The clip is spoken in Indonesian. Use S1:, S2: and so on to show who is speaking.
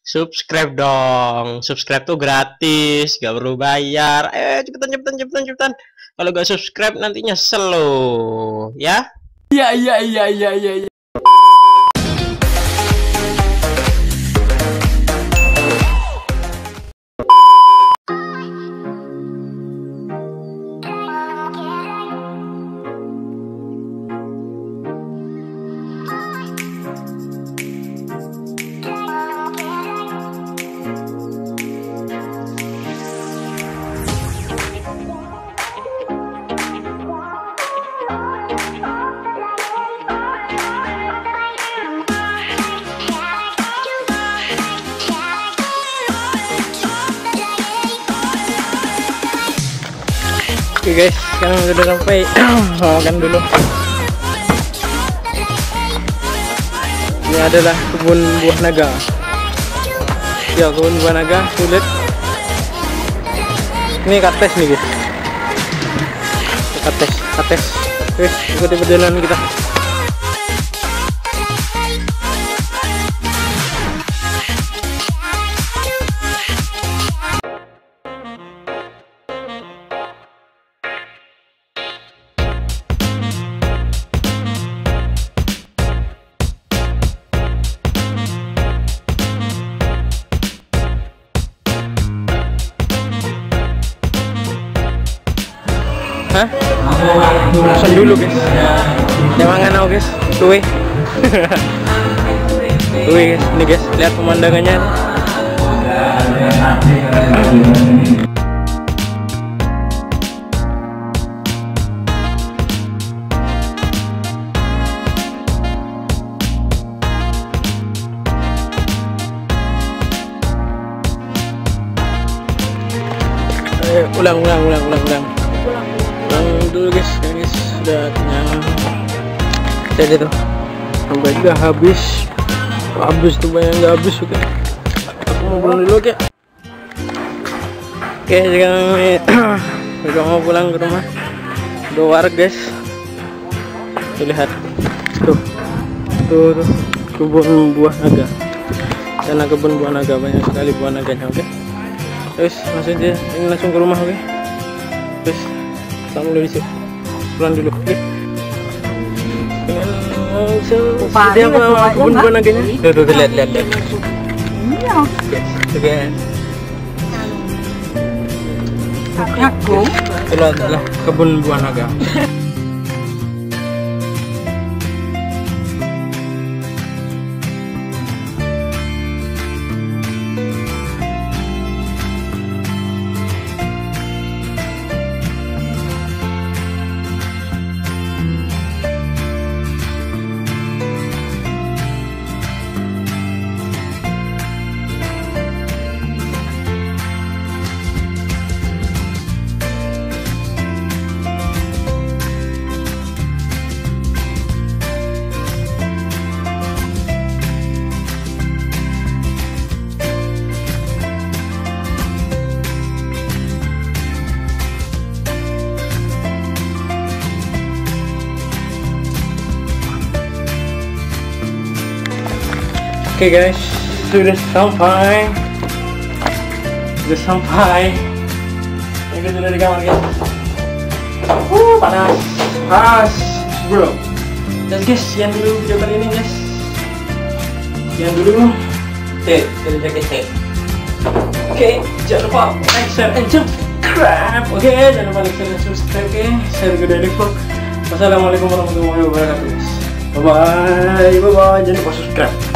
S1: Subscribe dong. Subscribe tuh gratis, gak perlu bayar. Cepetan. Kalau gak subscribe nanti nyesel loh, ya.
S2: Iya.
S1: Oke guys, sekarang udah sampai. Makan dulu. Ini adalah kebun buah naga. Ya, kebun buah naga sulit. Ini kates nih guys. Kates. Guys, ikuti perjalanan kita. Hah? Pesan dulu guys. Jangan nganau guys. Tuwe. Tuwe guys. Ini guys, lihat pemandangannya. Ulang dulu guys, udah kenyang. Jadi tuh sampai juga habis tuh, banyak nggak habis. Oke, aku mau pulang dulu. Oke, sekarang udah mau pulang ke rumah. Udah war guys, tuh lihat tuh kebun buah naga. Karena kebun buah naga banyak sekali buah naganya. Oke, terus langsung ke rumah. Oke, terus langsung dari situ pulang dulu. Oke, dia apa kebun buah naganya? Tuh lihat.
S2: Iya.
S1: Oke.
S2: Aku.
S1: Itulah kebun buah naga. Oke guys, sudah sampai. Ini sudah di kamar guys. Panas bro. Dan guys, sekian dulu video kali ini guys. Dari jaket teh. Oke, jangan lupa like, share, and subscribe. Oke, jangan lupa like, share, and subscribe. Oke, saya Rego dari Vlog. Wassalamualaikum warahmatullahi wabarakatuh. Bye bye. Jangan lupa subscribe.